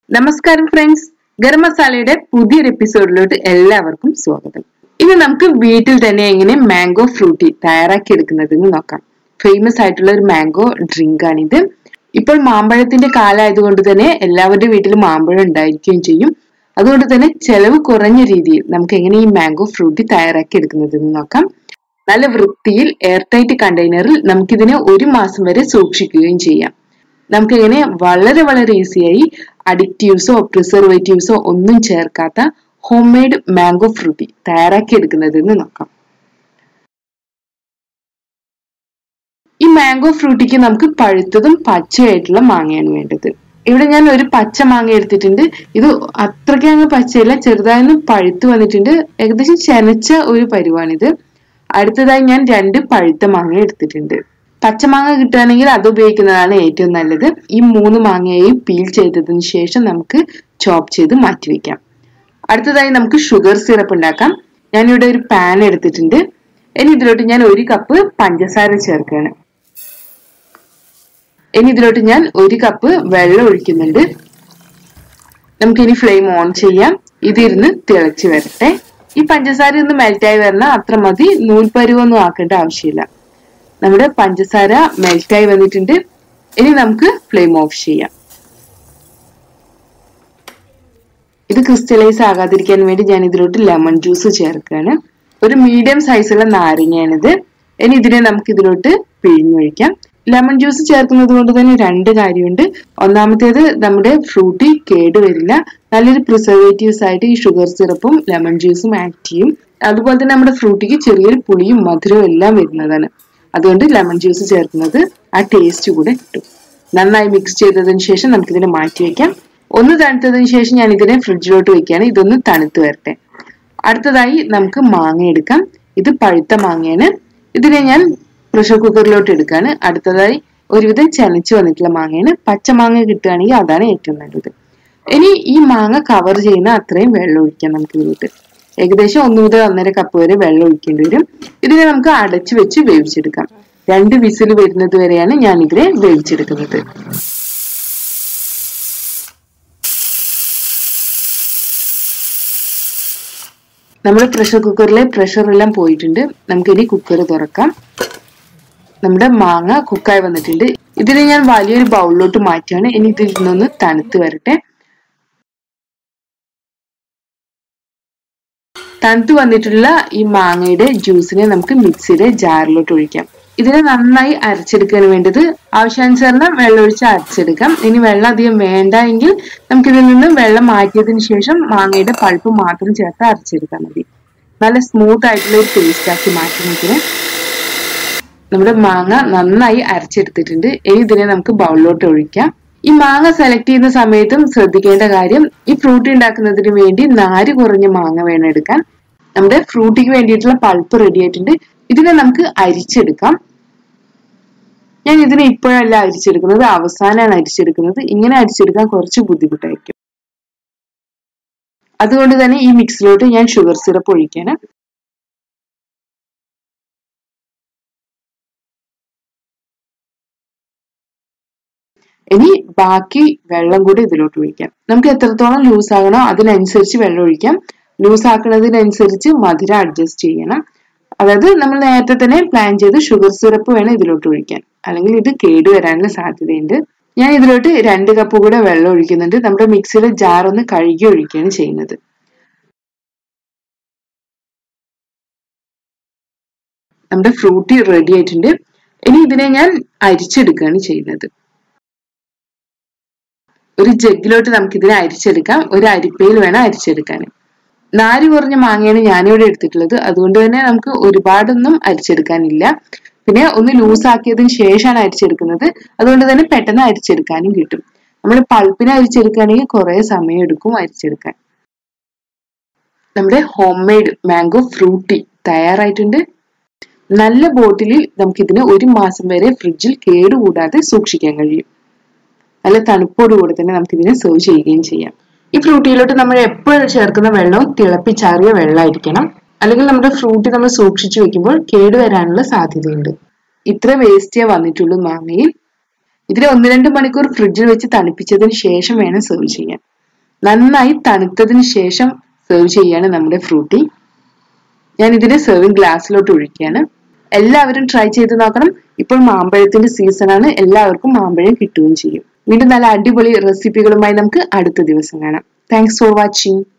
നമസ്കാരം ഫ്രണ്ട്സ്, ഗരം മസാലയുടെ പുതിയൊരു എപ്പിസോഡിലോട്ട് എല്ലാവർക്കും സ്വാഗതം. ഇന്ന് നമുക്ക് വീട്ടിൽ തന്നെ എങ്ങനെ മാംഗോ ഫ്രൂട്ടി തയ്യാറാക്കി എടുക്കുന്നതെന്ന് നോക്കാം. ഫേമസ് ആയിട്ടുള്ള ഒരു മാംഗോ ഡ്രിങ്ക് ആണിത്. ഇപ്പോൾ മാമ്പഴത്തിന്റെ കാലമായതുകൊണ്ട് തന്നെ എല്ലാവരുടെ വീട്ടിലും മാമ്പഴം ഉണ്ടായിരിക്കുകയും ചെയ്യും. അതുകൊണ്ട് തന്നെ ചെലവ് കുറഞ്ഞ രീതിയിൽ നമുക്ക് എങ്ങനെ ഈ മാംഗോ ഫ്രൂട്ടി തയ്യാറാക്കി എടുക്കുന്നതെന്ന് നോക്കാം. നല്ല വൃത്തിയിൽ എയർ ടൈറ്റ് കണ്ടെയ്നറിൽ നമുക്കിതിനെ 1 മാസം വരെ സൂക്ഷിക്കുകയും ചെയ്യാം. നമുക്കിങ്ങനെ വളരെ ഈസിയായി അഡിക്റ്റീവ്സോ പ്രിസർവേറ്റീവ്സോ ഒന്നും ചേർക്കാത്ത ഹോം മെയ്ഡ് മാംഗോ ഫ്രൂട്ടി തയ്യാറാക്കി എടുക്കുന്നതെന്ന് നോക്കാം. ഈ മാംഗോ ഫ്രൂട്ടിക്ക് നമുക്ക് പഴുത്തതും പച്ചയായിട്ടുള്ള മാങ്ങയാണ് വേണ്ടത്. ഇവിടെ ഞാൻ ഒരു പച്ച മാങ്ങ എടുത്തിട്ടുണ്ട്. ഇത് അത്രയ്ക്ക് അങ്ങ് പച്ചയില്ല, ചെറുതായൊന്ന് പഴുത്ത് വന്നിട്ടുണ്ട്. ഏകദേശം ചെനച്ച ഒരു പരുവാണിത്. അടുത്തതായി ഞാൻ 2 പഴുത്ത മാങ്ങ എടുത്തിട്ടുണ്ട്. പച്ചമാങ്ങ കിട്ടുകയാണെങ്കിൽ അത് ഉപയോഗിക്കുന്നതാണ് ഏറ്റവും നല്ലത്. ഈ 3 മാങ്ങയെയും പീൽ ചെയ്തതിന് ശേഷം നമുക്ക് ചോപ്പ് ചെയ്ത് മാറ്റിവെക്കാം. അടുത്തതായി നമുക്ക് ഷുഗർ സിറപ്പ് ഉണ്ടാക്കാം. ഞാനിവിടെ ഒരു പാൻ എടുത്തിട്ടുണ്ട്. ഇനി ഇതിലോട്ട് ഞാൻ 1 കപ്പ് പഞ്ചസാര ചേർക്കുകയാണ്. ഇനി ഇതിലോട്ട് ഞാൻ 1 കപ്പ് വെള്ളം ഒഴിക്കുന്നുണ്ട്. നമുക്കിനി ഫ്ലെയിം ഓൺ ചെയ്യാം. ഇതിരുന്ന് തിളച്ച് വരട്ടെ. ഈ പഞ്ചസാര ഒന്ന് മെൽറ്റായി വരണം, അത്ര മതി. നൂൽപ്പരുവൊന്നും ആക്കേണ്ട ആവശ്യമില്ല. നമ്മുടെ പഞ്ചസാര മെൽറ്റായി വന്നിട്ടുണ്ട്. ഇനി നമുക്ക് ഫ്ലെയിം ഓഫ് ചെയ്യാം. ഇത് ക്രിസ്റ്റലൈസ് ആകാതിരിക്കാൻ വേണ്ടി ഞാൻ ഇതിലോട്ട് ലെമൺ ജ്യൂസ് ചേർക്കുകയാണ്. ഒരു മീഡിയം സൈസുള്ള നാരങ്ങയാണിത്. ഇനി ഇതിനെ നമുക്ക് ഇതിലോട്ട് പിഴിഞ്ഞൊഴിക്കാം. ലെമൺ ജ്യൂസ് ചേർക്കുന്നത് കൊണ്ട് തന്നെ 2 കാര്യമുണ്ട്. ഒന്നാമത്തേത്, നമ്മുടെ ഫ്രൂട്ടി കേടുവരില്ല. നല്ലൊരു പ്രിസർവേറ്റീവ്സ് ആയിട്ട് ഈ ഷുഗർ സിറപ്പും ലെമൺ ജ്യൂസും ആക്ട് ചെയ്യും. അതുപോലെ തന്നെ നമ്മുടെ ഫ്രൂട്ടിക്ക് ചെറിയൊരു പുളിയും മധുരവും എല്ലാം വരുന്നതാണ്. അതുകൊണ്ട് ലെമൺ ജ്യൂസ് ചേർക്കുന്നത് ആ ടേസ്റ്റ് കൂടെ കിട്ടും. നന്നായി മിക്സ് ചെയ്തതിന് ശേഷം നമുക്കിതിനെ മാറ്റി വെക്കാം. ഒന്ന് തണുത്തതിന് ശേഷം ഞാൻ ഇതിനെ ഫ്രിഡ്ജിലോട്ട് വെക്കുകയാണ്. ഇതൊന്ന് തണുത്ത് വരട്ടെ. അടുത്തതായി നമുക്ക് മാങ്ങ എടുക്കാം. ഇത് പഴുത്ത മാങ്ങയാണ്. ഇതിനെ ഞാൻ പ്രഷർ കുക്കറിലോട്ട് എടുക്കുകയാണ്. അടുത്തതായി ഒരുവിധം ചെനച്ച് വന്നിട്ടുള്ള മാങ്ങയാണ്. പച്ചമാങ്ങ കിട്ടുകയാണെങ്കിൽ അതാണ് ഏറ്റവും നല്ലത്. ഇനി ഈ മാങ്ങ കവർ ചെയ്യുന്ന അത്രയും വെള്ളം ഒഴിക്കാം നമുക്ക് ഇതിലോട്ട്. ഏകദേശം 1 മുതൽ 1.5 കപ്പ് വരെ വെള്ളം ഒഴിക്കേണ്ടി വരും. ഇതിനെ നമുക്ക് അടച്ചു വെച്ച് വേവിച്ചെടുക്കാം. 2 വിസിൽ വരുന്നത് വരെയാണ് ഞാൻ ഇതിനെ വേവിച്ചെടുക്കുന്നത്. നമ്മുടെ പ്രഷർ കുക്കറിലെ പ്രഷർ എല്ലാം പോയിട്ടുണ്ട്. നമുക്കിനി കുക്കർ തുറക്കാം. നമ്മുടെ മാങ്ങ കുക്കായി വന്നിട്ടുണ്ട്. ഇതിനെ ഞാൻ വലിയൊരു ബൗളിലോട്ട് മാറ്റിയാണ്. ഇനി ഇതിൽ നിന്നൊന്ന് തണുത്ത് വരട്ടെ. തണുത്ത് വന്നിട്ടുള്ള ഈ മാങ്ങയുടെ ജ്യൂസിനെ നമുക്ക് മിക്സിയുടെ ജാറിലോട്ട് ഒഴിക്കാം. ഇതിനെ നന്നായി അരച്ചെടുക്കാൻ വേണ്ടത് ആവശ്യാനുസരണം വെള്ളം ഒഴിച്ച് അരച്ചെടുക്കാം. ഇനി വെള്ളം അധികം വേണ്ട എങ്കിൽ നമുക്കിതിൽ നിന്ന് വെള്ളം മാറ്റിയതിനു ശേഷം മാങ്ങയുടെ പൾപ്പ് മാത്രം ചേർത്ത് അരച്ചെടുത്താൽ മതി. നല്ല സ്മൂത്ത് ആയിട്ടുള്ള ഒരു പേസ്റ്റ് ആക്കി മാറ്റുന്നതിന് നമ്മുടെ മാങ്ങ നന്നായി അരച്ചെടുത്തിട്ടുണ്ട്. ഇനി ഇതിനെ നമുക്ക് ബൗളിലോട്ട് ഒഴിക്കാം. ഈ മാങ്ങ സെലക്ട് ചെയ്യുന്ന സമയത്തും ശ്രദ്ധിക്കേണ്ട കാര്യം, ഈ ഫ്രൂട്ടി ഉണ്ടാക്കുന്നതിന് വേണ്ടി നാര് കുറഞ്ഞ മാങ്ങ വേണം എടുക്കാൻ. നമ്മുടെ ഫ്രൂട്ടിക്ക് വേണ്ടിയിട്ടുള്ള പൾപ്പ് റെഡി ആയിട്ടുണ്ട്. ഇതിനെ നമുക്ക് അരിച്ചെടുക്കാം. ഞാൻ ഇതിനെ ഇപ്പോഴല്ല അരിച്ചെടുക്കുന്നത്, അവസാനമാണ് അരിച്ചെടുക്കുന്നത്. ഇങ്ങനെ അരിച്ചെടുക്കാൻ കുറച്ച് ബുദ്ധിമുട്ടായിരിക്കും. അതുകൊണ്ട് തന്നെ ഈ മിക്സിലോട്ട് ഞാൻ ഷുഗർ സിറപ്പ് ഒഴിക്കാണ്. ഇനി ബാക്കി വെള്ളം കൂടി ഇതിലോട്ട് ഒഴിക്കാം. നമുക്ക് എത്രത്തോളം ലൂസ് ആകണോ അതിനനുസരിച്ച് വെള്ളം ഒഴിക്കാം. ലൂസ് ആക്കുന്നതിനനുസരിച്ച് മധുരം അഡ്ജസ്റ്റ് ചെയ്യണം. അതായത് നമ്മൾ നേരത്തെ തന്നെ പ്ലാൻ ചെയ്ത് ഷുഗർ സിറപ്പ് വേണം ഇതിലോട്ട് ഒഴിക്കാൻ, അല്ലെങ്കിൽ ഇത് കേടുവരാനുള്ള സാധ്യതയുണ്ട്. ഞാൻ ഇതിലോട്ട് 2 കപ്പ് കൂടെ വെള്ളം ഒഴിക്കുന്നുണ്ട്. നമ്മുടെ മിക്സിയുടെ ജാർ ഒന്ന് കഴുകി ഒഴിക്കുകയാണ് ചെയ്യുന്നത്. നമ്മുടെ ഫ്രൂട്ടി റെഡി ആയിട്ടുണ്ട്. ഇനി ഇതിനെ ഞാൻ അരിച്ചെടുക്കുകയാണ് ചെയ്യുന്നത്. ഒരു ജഗ്ഗിലോട്ട് നമുക്ക് ഇതിനെ അരിച്ചെടുക്കാം. ഒരു അരിപ്പയിൽ വേണം അരിച്ചെടുക്കാൻ. നാര് കുറഞ്ഞ മാങ്ങയാണ് ഞാനിവിടെ എടുത്തിട്ടുള്ളത്. അതുകൊണ്ട് തന്നെ നമുക്ക് ഒരുപാടൊന്നും അരിച്ചെടുക്കാനില്ല. പിന്നെ ഒന്ന് ലൂസ് ആക്കിയതിന് ശേഷമാണ് അരിച്ചെടുക്കുന്നത്. അതുകൊണ്ട് തന്നെ പെട്ടെന്ന് അരിച്ചെടുക്കാനും കിട്ടും. നമ്മൾ പൾപ്പിനെ അരിച്ചെടുക്കുകയാണെങ്കിൽ കുറെ സമയം എടുക്കും അരിച്ചെടുക്കാൻ. നമ്മുടെ ഹോം മെയ്ഡ് മാംഗോ ഫ്രൂട്ടി തയ്യാറായിട്ടുണ്ട്. നല്ല ബോട്ടിലിൽ നമുക്കിതിനെ 1 മാസം വരെ ഫ്രിഡ്ജിൽ കേടുകൂടാതെ സൂക്ഷിക്കാൻ കഴിയും. നല്ല തണുപ്പോടുകൂടെ തന്നെ നമുക്ക് ഇതിനെ സെർവ് ചെയ്യുകയും ചെയ്യാം. ഈ ഫ്രൂട്ടിയിലോട്ട് നമ്മൾ എപ്പോഴും ചേർക്കുന്ന വെള്ളവും തിളപ്പിച്ചാറിയ വെള്ളമായിരിക്കണം. അല്ലെങ്കിൽ നമ്മുടെ ഫ്രൂട്ടി നമ്മൾ സൂക്ഷിച്ചു വെക്കുമ്പോൾ കേടുവരാനുള്ള സാധ്യതയുണ്ട്. ഇത്ര വേസ്റ്റേ വന്നിട്ടുള്ളൂ മാങ്ങയിൽ. ഇതിനെ 1-2 മണിക്കൂർ ഫ്രിഡ്ജിൽ വെച്ച് തണുപ്പിച്ചതിന് ശേഷം വേണം സെർവ് ചെയ്യാൻ. നന്നായി തണുത്തതിന് ശേഷം സെർവ് ചെയ്യാണ് നമ്മുടെ ഫ്രൂട്ടി. ഞാൻ ഇതിനെ സെർവിങ് ഗ്ലാസ്സിലോട്ട് ഒഴിക്കുകയാണ്. എല്ലാവരും ട്രൈ ചെയ്ത് നോക്കണം. ഇപ്പോൾ മാമ്പഴത്തിന്റെ സീസൺ ആണ്, എല്ലാവർക്കും മാമ്പഴം കിട്ടുകയും ചെയ്യും. വീണ്ടും നല്ല അടിപൊളി റെസിപ്പികളുമായി നമുക്ക് അടുത്ത ദിവസം കാണാം. Thanks for watching.